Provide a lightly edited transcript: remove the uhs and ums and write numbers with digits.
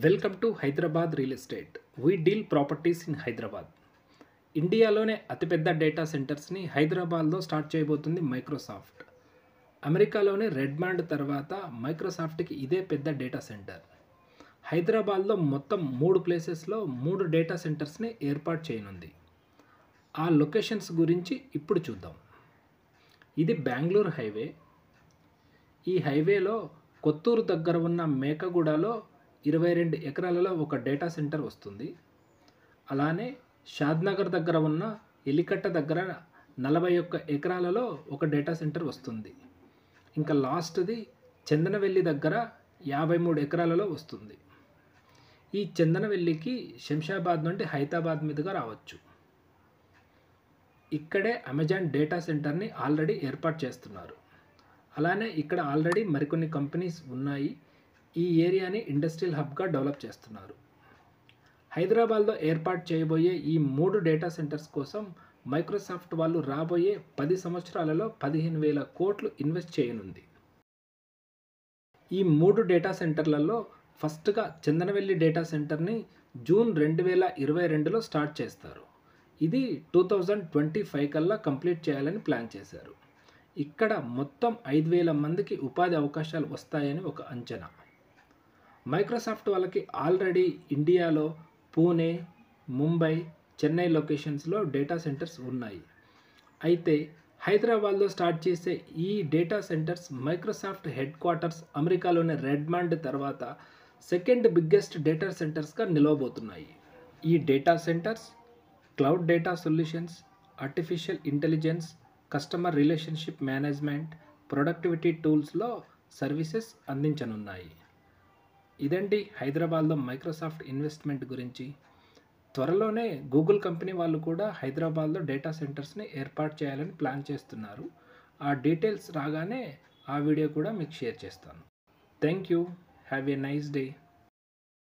Welcome to Hyderabad real estate. We deal properties in Hyderabad. ఇండియాలోనే అతిపెద్ద data సెంటర్స్ని హైదరాబాద్లో స్టార్ట్ చేయబోతుంది మైక్రోసాఫ్ట్. అమెరికాలోనే రెడ్మాండ్ తర్వాత మైక్రోసాఫ్ట్కి ఇదే పెద్ద డేటా సెంటర్. హైదరాబాద్లో మొత్తం 3 ప్లేసెస్లో 3 డేటా సెంటర్స్ని ఏర్పాటు చేయనుంది. ఆ లొకేషన్స్ గురించి ఇప్పుడు చూద్దాం. ఇది బెంగళూరు హైవే. ఈ హైవేలో కొత్తూరు దగ్గర ఉన్న మేకగూడలో 22 ఎకరాలలో ఒక డేటా సెంటర్ వస్తుంది. అలానే షాద్నగర్ దగ్గర ఉన్న ఎలికట్ట దగ్గర 41 ఎకరాలలో ఒక డేటా సెంటర్ వస్తుంది. ఇంకా లాస్ట్ది చందనవెల్లి దగ్గర 53 ఎకరాలలో వస్తుంది. ఈ చందనవెల్లికి శంషాబాద్ నుండి హైదరాబాద్ మీదుగా రావచ్చు. ఇక్కడే అమెజాన్ డేటా సెంటర్ని ఆల్రెడీ ఏర్పాటు చేస్తున్నారు. అలానే ఇక్కడ ఆల్రెడీ మరికొన్ని కంపెనీస్ ఉన్నాయి. ఈ ఏరియాని ఇండస్ట్రియల్ హబ్గా డెవలప్ చేస్తున్నారు. హైదరాబాద్లో ఏర్పాటు చేయబోయే ఈ 3 డేటా సెంటర్స్ కోసం మైక్రోసాఫ్ట్ వాళ్ళు రాబోయే 10 సంవత్సరాలలో 15,000 కోట్లు ఇన్వెస్ట్ చేయనుంది. ఈ 3 డేటా సెంటర్లలో ఫస్ట్గా చందనవెల్లి డేటా సెంటర్ని జూన్ 2022లో స్టార్ట్ చేస్తారు. ఇది 2025 కల్లా కంప్లీట్ చేయాలని ప్లాన్ చేశారు. ఇక్కడ మొత్తం 5,000 మందికి ఉపాధి అవకాశాలు వస్తాయని ఒక అంచనా. మైక్రోసాఫ్ట్ వాళ్ళకి ఆల్రెడీ ఇండియాలో పూణే, ముంబై, చెన్నై లొకేషన్స్లో డేటా సెంటర్స్ ఉన్నాయి. అయితే హైదరాబాద్లో స్టార్ట్ చేసే ఈ data centres Microsoft headquarters అమెరికాలోని రెడ్మాండ్ తర్వాత సెకండ్ బిగ్గెస్ట్ డేటా సెంటర్స్గా నిలవబోతున్నాయి. ఈ data centres cloud data solutions, artificial intelligence, customer relationship management, productivity టూల్స్లో సర్వీసెస్ అందించనున్నాయి. ఇదండి హైదరాబాద్లో మైక్రోసాఫ్ట్ ఇన్వెస్ట్మెంట్ గురించి. త్వరలోనే గూగుల్ కంపెనీ వాళ్ళు కూడా హైదరాబాద్లో డేటా సెంటర్స్ని ఏర్పాటు చేయాలని ప్లాన్ చేస్తున్నారు. ఆ డీటెయిల్స్ రాగానే ఆ వీడియో కూడా మీకు షేర్ చేస్తాను. Thank you. Have a nice day.